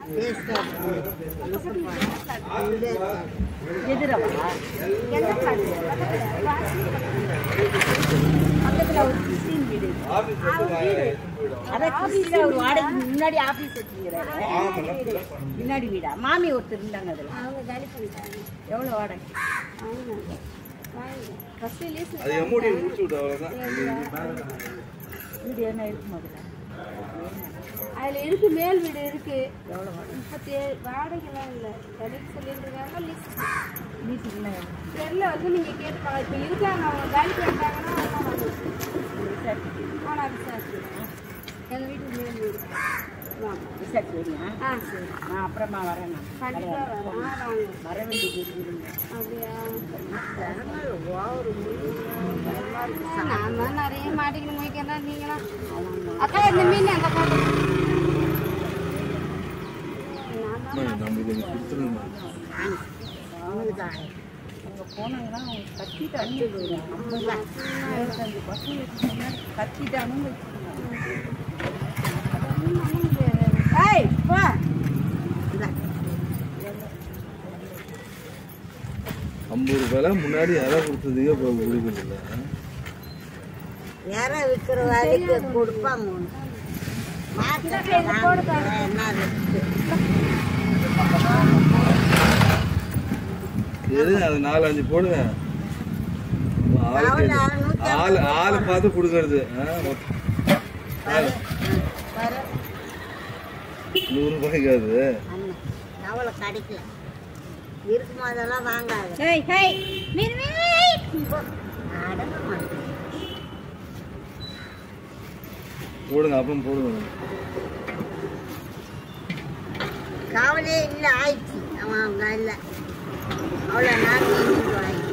எதிரவா எந்த பிளாட் பக்கத்துல ஒரு கிறிஸ்டின் வீடு அதான் கிறிஸ்டின் ஒரு வாடகைக்கு முன்னாடி ஆபீஸ் வச்சுக்கிறாரு முன்னாடி வீடா மாமி ஒருத்தர் இருந்தாங்க அதுல அவங்க காலி பண்ணிட்டாங்க எவ்வளவு வாடகை வீடு என்ன இருக்கு முதல்ல அதில் இருக்கு மேல் வீடு இருக்கு எவ்வளோ 37 வாடகைலாம் இல்லை கடைக்கு சொல்லியிருக்காங்க லீஸ் தெரியல வந்து நீங்கள் கேட்டுப்பாங்க இப்போ இருக்காங்க அவங்க காலி பண்ணிட்டாங்கன்னா ஆனால் விசாரிச்சு எங்கள் வீட்டுக்கு மேல் வீடு விசாரிச்சு வரீங்க சரி நான் அப்புறமா வரேன் நான் கண்டிப்பாக வரேன் வர வேண்டியது இருக்குதுங்க அப்படியா நான் தான் நிறைய மாட்டிக்கணும் முடிக்கிறேன் நீங்களாம் அக்கா இந்த மீன் அந்த பாட்டு அங்கே போனாங்கன்னா அவங்க கத்திட்டு அண்ணி போயிடும் 55 பசங்க கத்திட்டானுன்னு ஏய் போ 50 ரூபாய் முன்னாடி யாராவது கொடுத்ததுங்க இப்போ குடிக்கல யாரா விற்கிற வேலைக்கு கொடுப்பாங்க அது 4-5 போடுங்க ஆளு பார்த்து கொடுக்கறது 100 ரூபாய்க்கு அது அவ்வளோ கிடைக்கல இருக்குமா அதெல்லாம் வாங்காது போடுங்க அப்புறம் போடுங்க காவலே இல்லை ஆயிடுச்சு அவன் அவங்க இல்லை அவ்வளோ நான்